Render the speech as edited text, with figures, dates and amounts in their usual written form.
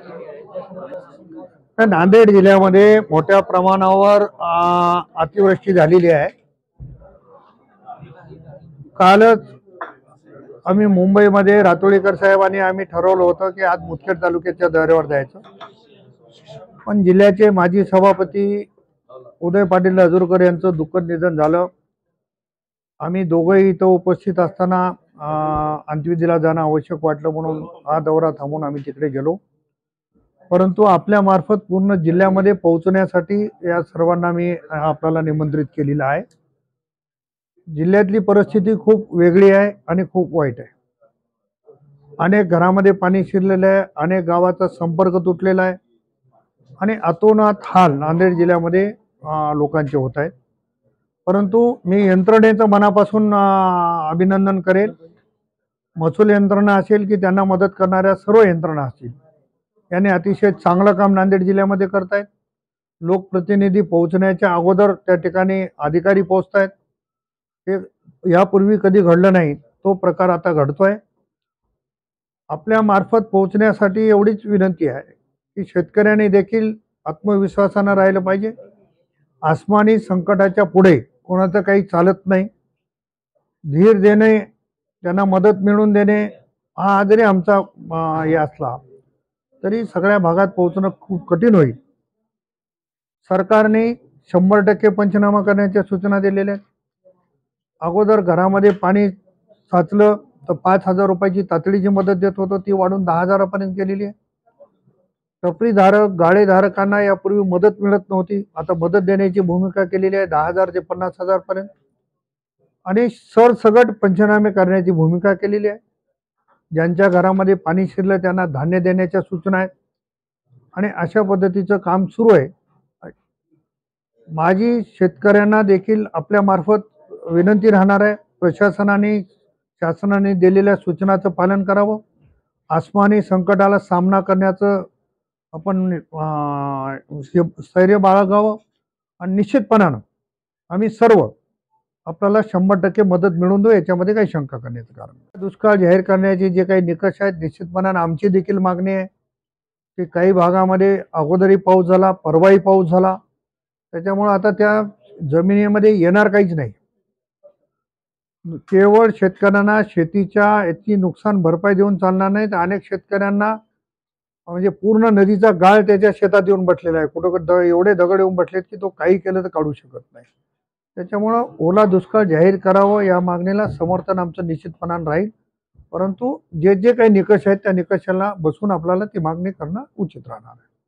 नांदेड जिल्ह्यामध्ये मोठ्या प्रमाणावर अतिवृष्टी झालेली आहे। कालच आम्ही मुंबईमध्ये रातोळीकर साहेब आणि आम्ही ठरवलं होतं की आज मुदखेड तालुक्याच्या दौऱ्यावर जायचं, पण जिल्ह्याचे माजी सभापती उदय पाटील अजूरकर यांचं दुःखद निधन झालं। आम्ही दोघंही इथं उपस्थित असताना अंत्यविधीला जाणं आवश्यक वाटलं म्हणून हा दौरा थांबवून आम्ही तिकडे गेलो। परंतु आपल्या मार्फत पूर्ण जिल्ह्यामध्ये पोहोचण्यासाठी या सर्वांना मी आपल्याला निमंत्रित केलेलं आहे। जिल्ह्यातली परिस्थिती खूप वेगळी आहे आणि खूप वाईट आहे। अनेक घरामध्ये पाणी शिरलेलं आहे, अनेक गावाचा संपर्क तुटलेला आहे आणि अतोनात हाल नांदेड जिल्ह्यामध्ये लोकांचे होत आहेत। परंतु मी यंत्रणेचं मनापासून अभिनंदन करेल। महसूल यंत्रणा असेल की त्यांना मदत करणाऱ्या सर्व यंत्रणा असतील, याने अतिशय चांगलं काम नांदेड जिल्ह्यामध्ये करतायत। लोकप्रतिनिधी पोहोचण्याच्या अगोदर त्या ठिकाणी अधिकारी पोहोचतायत। हे यापूर्वी कधी घडलं नाही, तो प्रकार आता घडतोय। आपल्या मार्फत पोहोचण्यासाठी एवढीच विनंती आहे की शेतकऱ्यांनी देखील आत्मविश्वासाने राहिलं पाहिजे। आसमानी संकटाच्या पुढे कोणाचं काही चालत नाही। धीर देणे, त्यांना मदत मिळवून देणे हा जरी आमचा हे असला तरी सगळ्या भागात पोहोचणं खूप कठीण होईल। सरकारने 100% पंचनामा करण्याच्या सूचना दिलेल्या आहेत। अगोदर घरामध्ये पाणी साचलं तर 5,000 रुपयाची तातडीची मदत देत होतो, ती वाढून 10,000 पर्यंत गेलेली आहे। टपरीधारक गाळेधारकांना यापूर्वी मदत मिळत नव्हती, आता मदत देण्याची भूमिका केलेली आहे 10,000 ते 50,000 पर्यंत, आणि सरसगट पंचनामे करण्याची भूमिका केलेली आहे। ज्यांच्या घरामध्ये पाणी शिरलं त्यांना धान्य देण्याच्या सूचना आहेत आणि अशा पद्धतीचं काम सुरू आहे। माझी शेतकऱ्यांना देखील आपल्या मार्फत विनंती राहणार आहे, प्रशासनाने शासनाने दिलेल्या सूचनाचं पालन करावं। आसमानी संकटाला सामना करण्याचं आपण स्थैर्य बाळगावं आणि निश्चितपणानं आम्ही सर्व आपल्याला 100% मदत मिळवून देऊ, याच्यामध्ये काही शंका करण्याचं कारण नाही। दुष्काळ जाहीर करण्याचे जे काही निकष आहेत, निश्चितपणानं आमची देखील मागणी आहे की काही भागामध्ये अगोदरही पाऊस झाला, परवाही पाऊस झाला, त्याच्यामुळे आता त्या जमिनीमध्ये येणार काहीच नाही। केवळ शेतकऱ्यांना शेतीच्या याची नुकसान भरपाई देऊन चालणार नाही, तर अनेक शेतकऱ्यांना म्हणजे पूर्ण नदीचा गाळ त्याच्या शेतात येऊन बसलेला आहे। कुठं एवढे दगड येऊन बसलेत की तो काही केलं तर काढू शकत नाही। त्याच्यामुळं ओला दुष्काळ जाहीर करावं या मागणीला समर्थन आमचं निश्चितपणानं राहील। परंतु जे जे काही निकष आहेत त्या निकषाला बसून आपल्याला ती मागणी करणं उचित राहणार आहे।